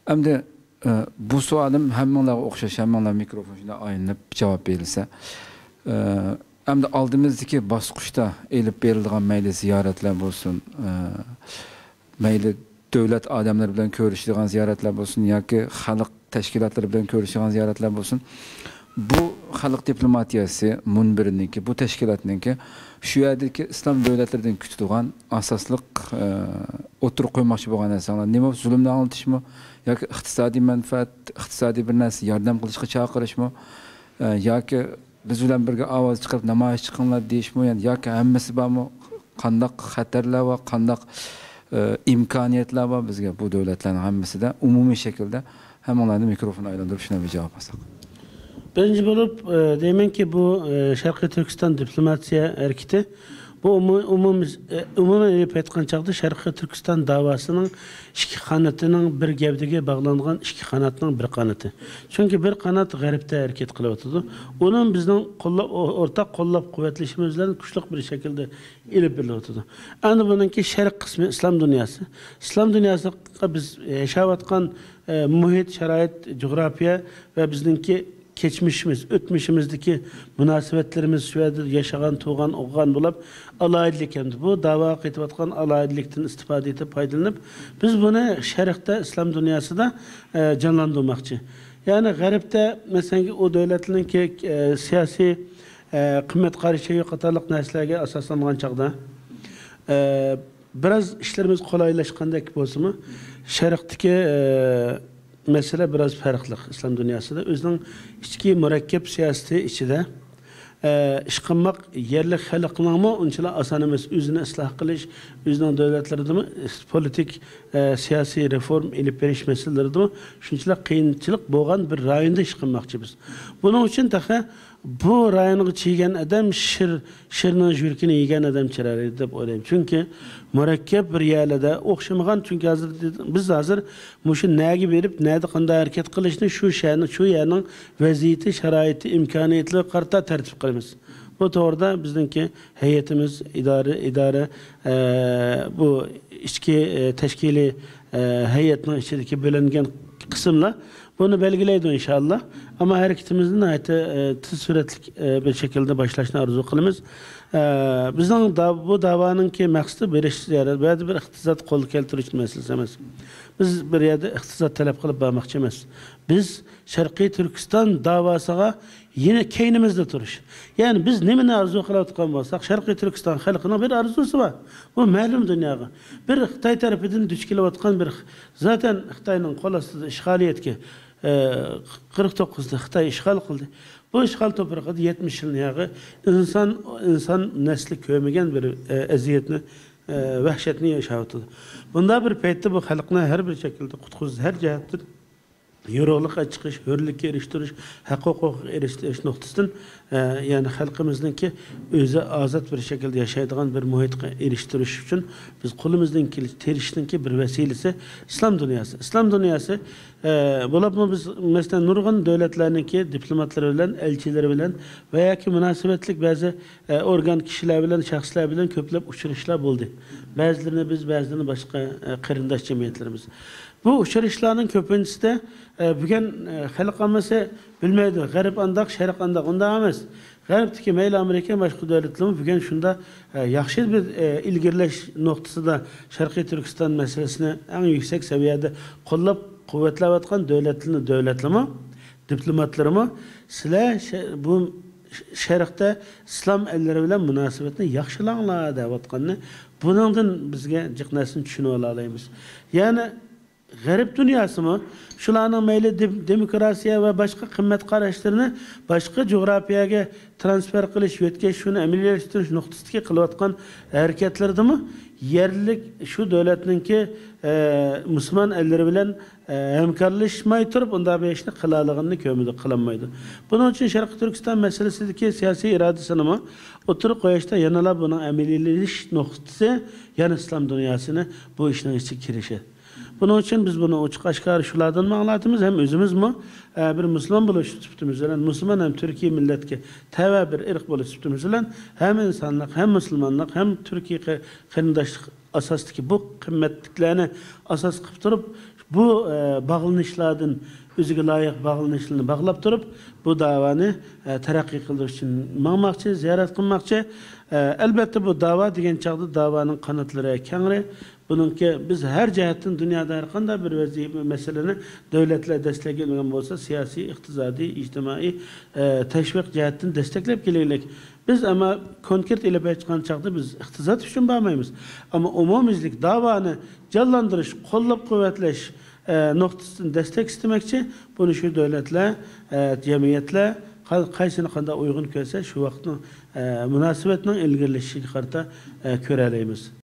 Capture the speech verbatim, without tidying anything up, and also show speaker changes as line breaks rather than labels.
Endi bu sualim hammalarga o'xshash, hammalar mikrofon shunday aylanib javob berilsa. Endi oldimizdagi bosqichda elib berilgan mayli ziyoratlar bo'lsin, mayli davlat odamlari bilan ko'rishadigan ziyoratlar bo'lsin yoki xalq tashkilotlari bilan ko'rishadigan ziyoratlar bo'lsin. Bu xalq diplomatiyasi munbiriniki, bu tashkilotniki shu yerdagi islom davlatlaridan kutadigan asosliq o'tirib qo'ymoqchi bo'lgan narsalar nima zulmni anglitishmi yoki iqtisodiy manfaat, iqtisodiy bir narsa yordam qilishga chaqirishmi yoki biz bilan birga ovoz chiqarib namoyish chiqinglar deyishmi yoki hammasi bormi? Qanday xatarlar va qanday imkoniyatlar bor bizga bu davlatlarning hammasida umumiy shaklda hammalarni mikrofon aylantirib shuna bir javob olsak.
Birinci bulup e, demin ki bu e, Şarkı Türkistan diplomasiya hareketi bu umum umumen elip etken çağda Şarkı Türkistan davasının iki kanatının bir gevdege bağlanan iki kanatının bir kanatı. Çünkü bir kanat garipte hareket kılıvatıdı. Onun bizden kollap, ortak kollap kuvvetleşimizden güçlü bir şekilde elip birlivatıdı. Yani bununki şerk kısmı İslam dünyası. İslam dünyası biz yaşavatkan e, muhit, şerait, coğrafya ve bizdenki geçmişimiz, ötmüşümüzdeki münasebetlerimiz süredir yaşayan, tuğan, oğan bulup alayidlik hem bu dava kayıtvatkan alayidlikten istifade edip faydalanıp biz bunu şerikte İslam dünyası da e, canlandırmakçı. Yani garipte mesela o devletlerin ki e, siyasi e, kıymet karışığı katarlık neslerge asaslanılan çağda e, biraz işlerimiz kolaylaşkandaki olsun mu şerikteki e, mesele biraz farklı İslam dünyasında. Özünün içki mürekkep siyaseti içinde e, iş kılmak yerli halkının mı onçala asanımız özünü ıslah kılış, özünün devletlerinde mi politik e, siyasi reform elip veriş meselelerinde mi şunçala kıyınçılık boğan bir rayında iş kılmakçı biz. Bunun için daha bu rayını çiğen adam şir, şirinin jürkini yiyen adam çırarıydı dep olayım. Çünkü mürekkep bir yerlerde okşamagan çünkü hazır biz hazır muşu neye verip neye kanda hareket kılışını şu şeyin şu yerinin vaziyeti, şeraiti, imkaniyetli karta tertip kılımız. Bu doğruda bizdenki heyetimiz, idare, idare e, bu içki e, teşkili e, heyetinin içindeki bölüngen kısımla bunu belgileydi inşallah. Ama hareketimizin ait e, tez süretlik e, bir şekilde başlaşını arzu kılımız. E, bizden da, bu davanın ki maksadı bir iş ziyaret, bir iktisat kolu keltirici meselesi emez. Biz bir yerde iktisat talep kılıp bakmakçı emez. Biz Şarkı Türkistan davasına yine keynimizde duruş. Yani biz nemini arzu kılatıkan olsak, Şarkı Türkistan halkına bir arzusu var. Bu malum dünyada. Bir Xitay tarafından düşkilevatkan bir, zaten Xitay'ın kolasıda işgaliyet ki, kırk dokuzda Xitay işgal kıldı. Bu işgal toprağı yetmiş yılın yağı insan insan nesli kömegen bir e, eziyetini, e, vahşetini yaşatıdı. Bunda bir peytte bu halkına her bir şekilde kutkuz her cihettir. Yoruluk çıkış, hürlükle eriştiriş, hak hukuk eriştiriş noktasından e, yani halkımızın ki özü azat bir şekilde yaşaydığın bir muhitke eriştiriş için biz kolumuzdan ki teriştin ki bir vesilesi İslam dünyası. İslam dünyası e, bulab mı biz mesela nurgun devletlerinin ki diplomatları bilen, elçileri bilen veya ki münasebetlik bazı e, organ kişiler bilen, şahslar bilen köplep uçuruşlar buldu. Bazılarını biz, bazılarını başka e, kırındaş cemiyetlerimiz. Bu uçuruşların köpüncüsü de e, bugün e, halkımızı bilmeydi. Garip andak, şerik andak onda amaz. Garipteki meyli Amerika başka devletlerimiz bugün şunda e, yakşı bir e, ilgirleş noktası da Şarkı Türkistan meselesini en yüksek seviyede kollap kuvvetlevatkan devletlerini devletlimi, diplomatlarımı silah bu şerikte İslam elleri bilen münasebetini yakşılanla devatkanını bunun bizge cıknasını düşünü olalıyız. Yani garip dünyası mı? Şularının meyli de demokrasiye ve başka kıymet karışlarını başka coğrafyaya transfer kılış, yetkeş, şunu emirleştiriş noktasındaki kılıvatkan hareketlerde mi? Yerlilik şu devletinin ki e, Müslüman elleri bilen e, hemkarlaşmayı turup onda bir işini kılalığını kömüdü, kılanmaydı. Bunun için Şarkı Türkistan meselesindeki siyasi iradesini mi? Oturup koyuşta yanıla bunun emirleştiriş noktası yani İslam dünyasını bu işin içi kirişi. Bunun için biz bunu uçuk aşkar şulardan mı anlatımız hem özümüz mü bir Müslüman buluş süptümüzle Müslüman hem Türkiye millet ki teva bir ırk buluş süptümüzle hem insanlık hem Müslümanlık hem Türkiye kırındaşlık asastaki bu kıymetliklerini asas kıptırıp bu e, bağlanışlardan özüge layık bağlanışlarını bağlap durup bu davanı e, terakki kıldığı için mağmakçı, ziyaret kılmakçı. E, elbette bu dava degen çağda davanın kanatları kengri. Bununki biz her cihetten dünyada her kanda bir vazife meseleni devletle destekleyen olsa siyasi, iktisadi, ictimai e, teşvik cihetten desteklep gelirlik. Biz ama konkret ile çıkan çağda biz iktisat için bağmayız. Ama umumizlik davanı canlandırış, kollap kuvvetleş e, noktasını destek istemekçi bunu şu devletle, e, cemiyetle kaysını kanda uygun görse şu vaktin e, münasebetinin ilgirleşik karta e, köreleyimiz.